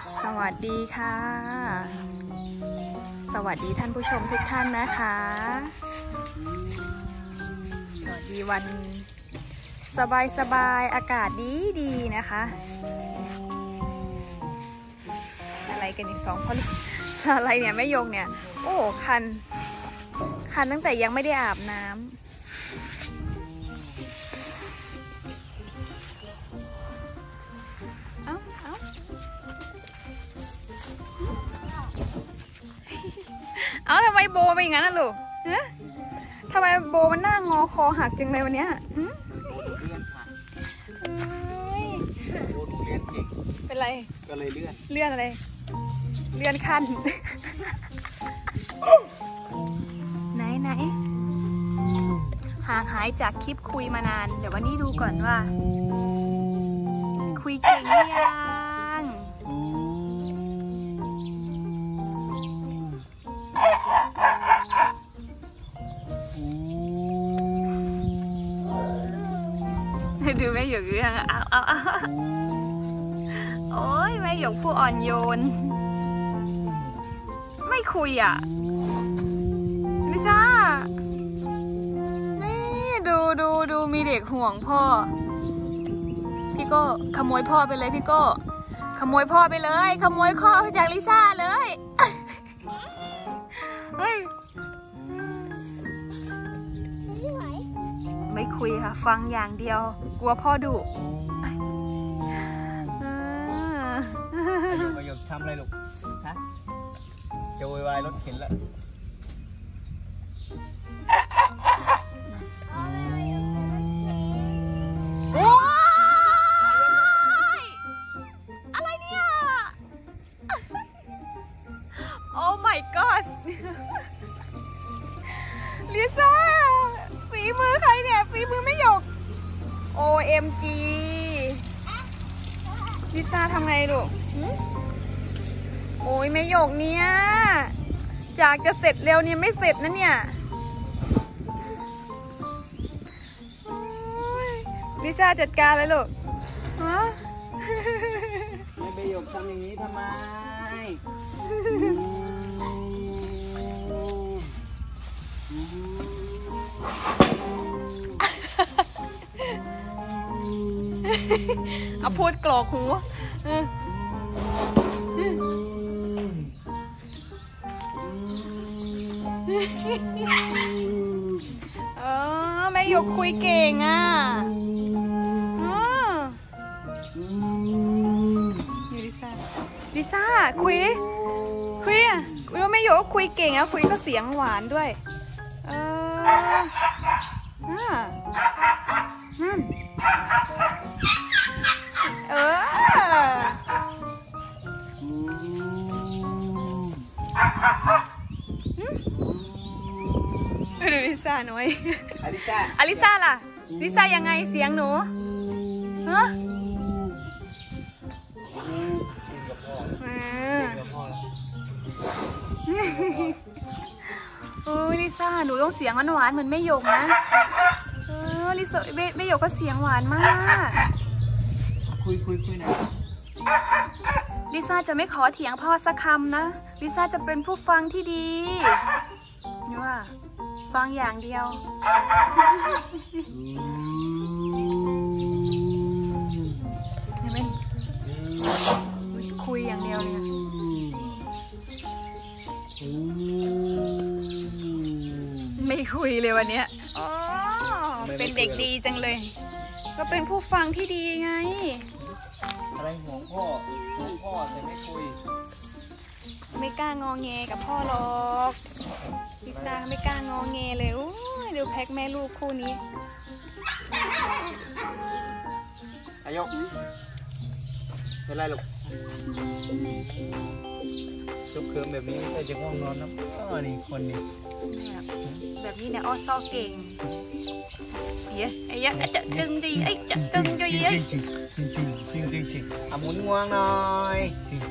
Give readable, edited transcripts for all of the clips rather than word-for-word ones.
สวัสดีค่ะสวัสดีท่านผู้ชมทุกท่านนะคะสวัสดีวันสบายอากาศดีนะคะอะไรกันอีก2พ่อลูกอะไรเนี่ยแม่ยงเนี่ยโอ้คันตั้งแต่ยังไม่ได้อาบน้ำเอ้าทำไมโบเป็นอย่างนั้นล่ะลูกทำไมโบมันหน้างอคอหักจังเลยวันนี้เป็นไรก็เลยเลื่อนอะไรเลื่อนขั้น ไหนห่างหายจากคลิปคุยมานานเดี๋ยววันนี้ดูก่อนว่าคุยเก่งหรือยังดูแม่หยกเรื่องเอาโอ้ยแม่หยกผู้อ่อนโยนไม่คุยอ่ะลิซ่านี่ดูมีเด็กห่วงพ่อพี่โก้ขโมยพ่อไปเลยพี่โก้ขโมยพ่อไปเลยขโมยข้อจากลิซ่าเลยไม่คุยค่ะฟังอย่างเดียวกลัวพ่อดุประโยคทำอะไรลูกฮะจะโวยวายรถเข็นแล้วอะไรเนี่ยโอ้ my god ลิซ่าฝีมือใครเนี่ยฝีมือไม่หยก OMG ลิซ่าทำไงลูกโอ้ยไม่หยกเนี่ยจากจะเสร็จเร็วเนี่ยไม่เสร็จนะเนี่ยลิซ่าจัดการเลยลูกฮะไม่ไปหยกทำอย่างนี้ทำไมเอาพูดกรอกหูแม่หยกคุยเก่งอ่ะนี่ลิซ่าคุยอ่ะว่าแม่หยกคุยเก่งอ่ะคุยก็เสียงหวานด้วยนั่นดูลิซ่าหน่อยอลิซ่าล่ะลิซ่ายังไงเสียงหนูฮะลิซ่าหนูต้องเสียงหวานเหมือนแม่หยกนะลิซ่าแม่หยกก็เสียงหวานมากคุยหน่อยลิซ่าจะไม่ขอเถียงพ่อสักคำนะลิซ่าจะเป็นผู้ฟังที่ดีนี่ว่าฟังอย่างเดียวเห็นไหมคุยอย่างเดียวเลยไม่คุยเลยวันนี้เป็นเด็กดีจังเลยก็เป็นผู้ฟังที่ดีไงอะไรห่วงพ่อแต่ไม่คุยไม่กล้างอแงกับพ่อหรอกลิซ่าไม่กล้างอแงเลยดูแพ็คแม่ลูกคู่นี้อายกเป็นไรลูกชุบเคิร์มแบบนี้ไม่ใช่จะง่วงนอนนะนี่คนนี้แบบนี้เนี่ยอ้อซ้อเก่งไอ้ยะจะดึงดีไอ้จะดึงดีไอ้จริงหมุนง่วงหน่อยจริง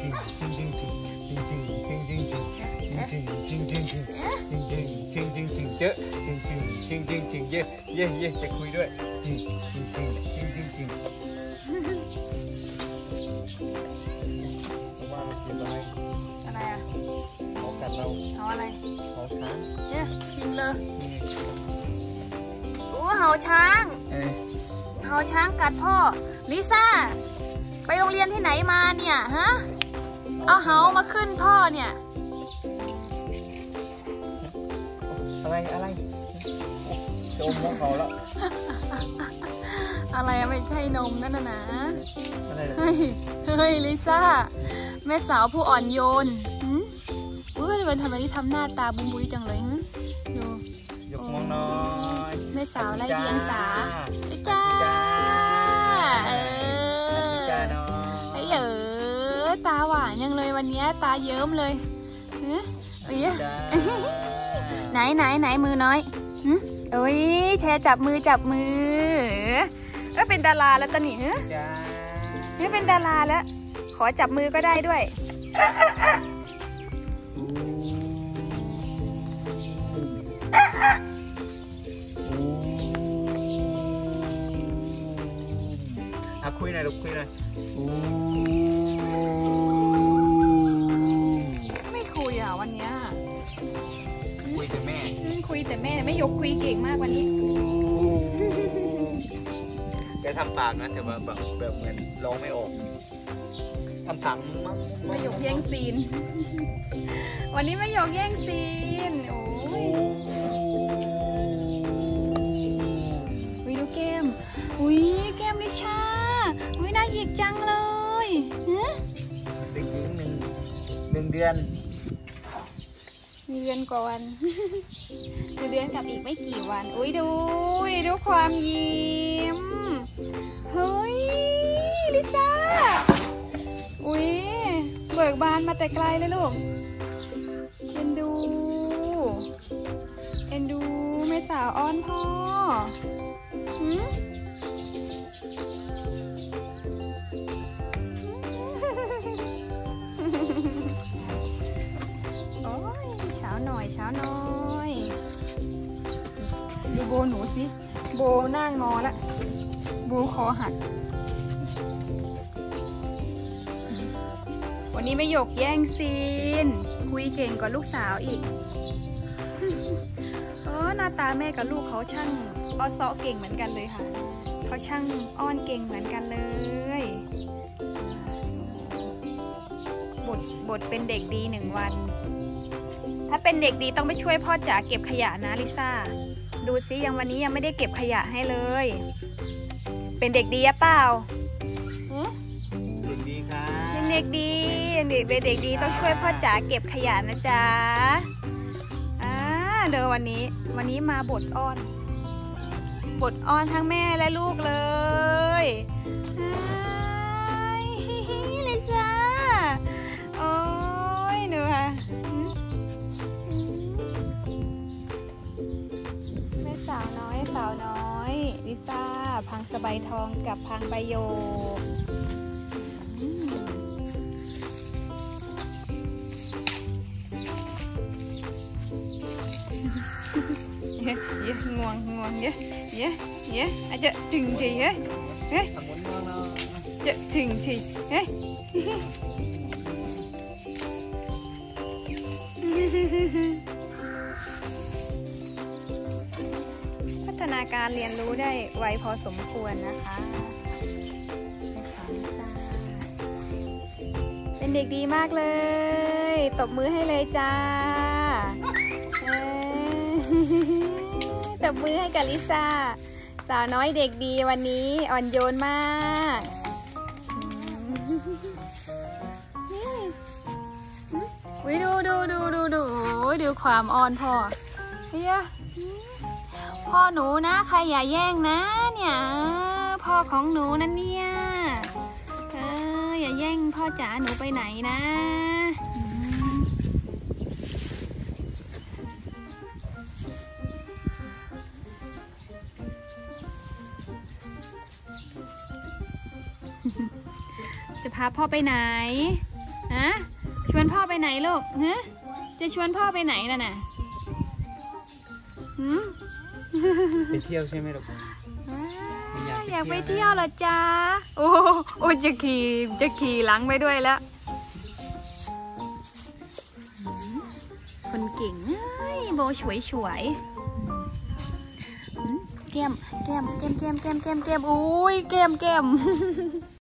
เจ๊จริงเย่จะคุยด้วยจริงช้างเห่าช้างกัดพ่อลิซ่าไปโรงเรียนที่ไหนมาเนี่ยฮะเอาเห่ามาขึ้นพ่อเนี่ยอะไรโจมมองเขาแล้วอะไรไม่ใช่นมนั่นนะอะไรเฮ้ยลิซ่าแม่สาวผู้อ่อนโยนมันทำไมที่ทำหน้าตาบุ้มบุ้ยจังเลยดูยกมองน้อยแม่สาวไรเดียงสาจ้าไอ้ตาหวานยังเลยวันนี้ตาเยิ้มเลยไหนมือน้อยเอ้ยแทจับมือเป็นดาราแล้วตอนนี้นี่เป็นดาราแล้วขอจับมือก็ได้ด้วยคุยหน่อยลูกคุยหน่อยไม่คุยวันนี้คุยแต่แม่ไม่ยกคุยเก่งมากวันนี้แกทำปากนะแต่ว่าแบบเหมือนร้องไม่ออกทำปากไม่ยกแย่งซีนวันนี้ไม่ยกแย่งซีนโอ้ยดูเกมเกมลิชาน่าหยิกจังเลยเด็กหญิงหนึ่งเดือนมีเดือนกว่าวันเดือนกับอีกไม่กี่วันดูความยิ้มเฮ้ยลิซ่าเบิกบานมาแต่ไกลเลยลูกเอ็นดูแม่สาวอ้อนพ่อเช้าหน่อยดูโบหนูสิโบหน้างอแล้วโบคอหักวันนี้ไม่หยกแย่งซีนคุยเก่งกว่าลูกสาวอีกหน้าตาแม่กับลูกเขาช่างอ้อซ้อเก่งเหมือนกันเลยค่ะเขาช่างอ้อนเก่งเหมือนกันเลยบทเป็นเด็กดี1 วันถ้าเป็นเด็กดีต้องไปช่วยพ่อจ๋าเก็บขยะนะลิซ่าดูซิวันนี้ยังไม่ได้เก็บขยะให้เลยเป็นเด็กดีเปล่าเด็กดีค่ะเป็นเด็กดีเป็นเด็กดีต้องช่วยพ่อจ๋าเก็บขยะนะจ๊ะเดี๋ยววันนี้มาบทอ้อนทั้งแม่และลูกเลยลิซ่าโอ้ยหนูค่ะแม่สาวน้อยลิซ่าพังสบายทองกับพังใบโยกง่วงอาจจะถึงทีจะถึงทีพัฒนาการเรียนรู้ได้ไวพอสมควรนะคะเป็นเด็กดีมากเลยตบมือให้เลยจ้าตบมือให้กับลิซ่าสาวน้อยเด็กดีวันนี้อ่อนโยนมากดูความอ่อนพ่อพ่อหนูนะใครอย่าแย่งนะเนี่ยพ่อของหนูนั่นเนี่ยอย่าแย่งพ่อจ๋าหนูไปไหนนะจะพาพ่อไปไหนชวนพ่อไปไหนลูกจะชวนพ่อไปไหนล่ะน่ะไปเที่ยวใช่ไหมลูกอยากไปเที่ยวเหรอจ๊ะโอ้จะขี่หลังไปด้วยแล้วคนเก่งโบสวยแก้มอุ้ยแก้ม